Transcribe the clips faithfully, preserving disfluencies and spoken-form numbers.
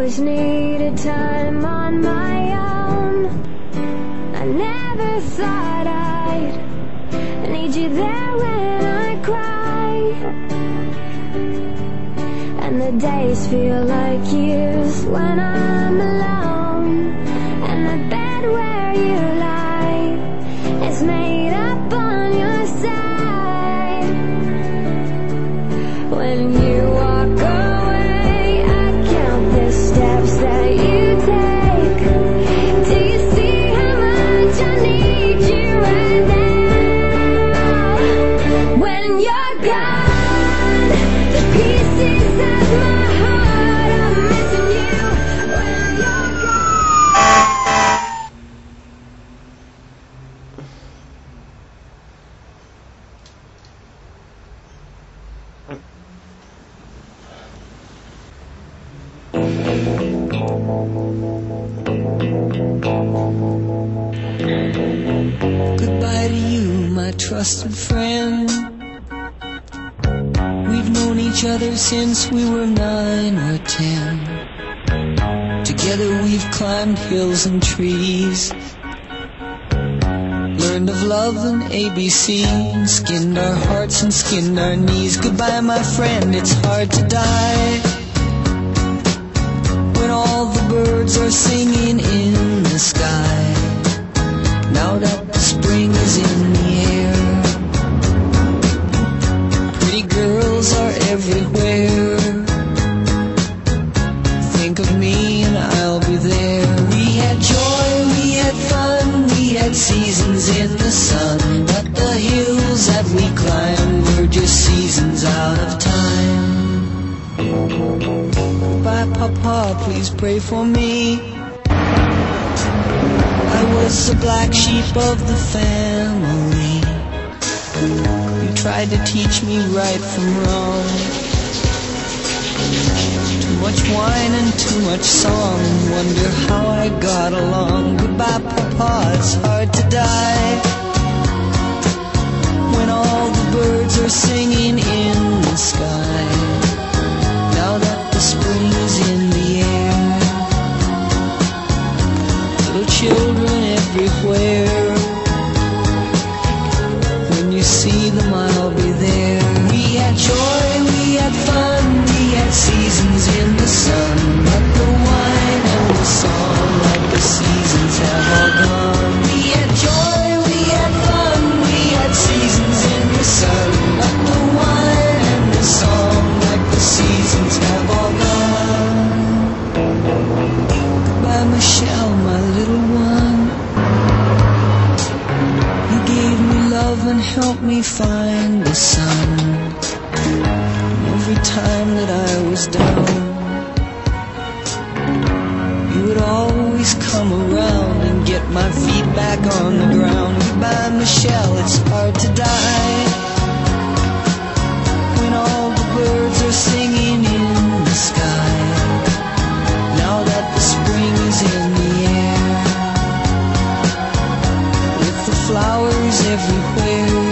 always needed time on my own. I never thought I'd need you there when I cry, and the days feel like years when I'm alone. And the bed where you lie is made up on your side. When you walk away, I count the steps that you take. Do you see how much I need you right now? When you're gone, the pieces of my heart are missing you. When you're gone. Goodbye to you, my trusted friend. We've known each other since we were nine or ten. Together we've climbed hills and trees, learned of love and A B C, and skinned our hearts and skinned our knees. Goodbye, my friend, it's hard to die when all the birds are singing in the sky. Now that the spring is in the air, pretty girls are everywhere. Think of me and I'll be there. We had joy, we had fun, we had seasons in the sun, but the hills that we climbed were just seasons out of time. Goodbye, Papa, please pray for me. I was the black sheep of the family. You tried to teach me right from wrong. Too much wine and too much song, wonder how I got along. Goodbye, Papa, it's hard to die when all the birds are singing in the sky. Now that the spring is in the air, little children everywhere. When you see them, I'll be there. We had joy, we had fun, we had seasons in the sun, but the wine and the song, like the seasons, have all gone. We had joy, we had fun, we had seasons in the sun, but the wine and the song, like the seasons, have all gone. Goodbye, Michelle, my little one. You gave me love and helped me find the sun. Every time that I was down, you would always come around and get my feet back on the ground. Goodbye, Michelle, it's hard to die when all the birds are singing in the sky. Now that the spring is in the air, with the flowers everywhere,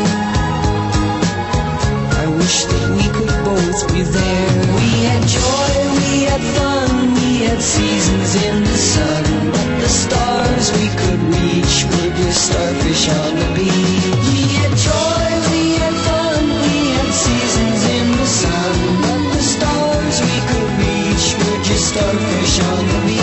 I wish that we could both be there. We had joy, we had fun, we had seasons in the sun, but the stars we could reach were just starfish on the beach. We had joy, we had fun, we had seasons in the sun, but the stars we could reach were just starfish on the beach.